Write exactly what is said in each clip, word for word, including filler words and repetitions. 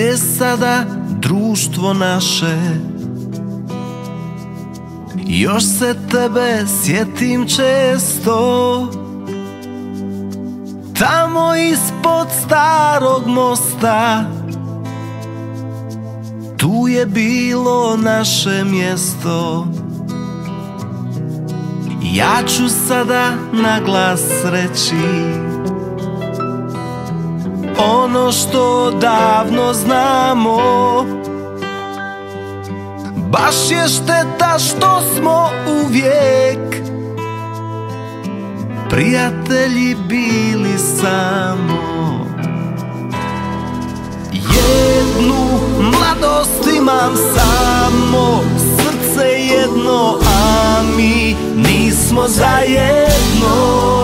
je sada društvo naše? Još se tebe sjetim često, tamo ispod starog mosta. Tu je bilo naše mjesto. Ja ću sada na glas reći ono što davno znamo. Baš je šteta što smo uvijek prijatelji bili samo. Jednu mladost imam samo, srce jedno, a mi nismo zajedno.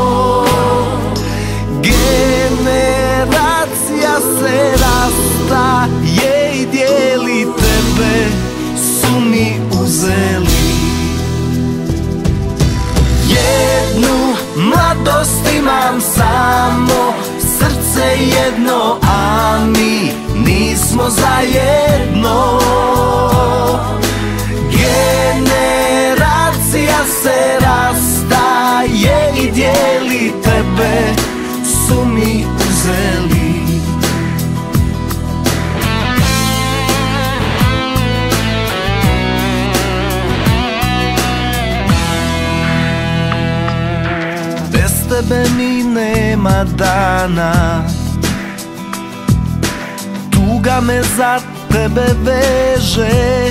Generacija se rastaje i dijeli, tebe su mi uzeli. Jednu mladost imam samo, srce jedno, a mi nismo zajedno. Generacija se rastaje i dijeli, tebe su mi uzeli. Bez tebe mi nema dana, tuga me za tebe veže.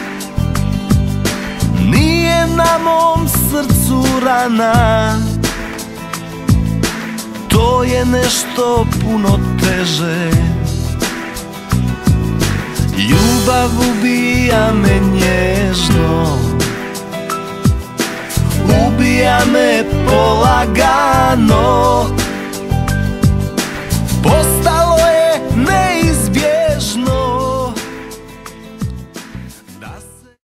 Nije na mom srcu rana, to je nešto puno teže. Ljubav ubija me nježno, ubija me polagano.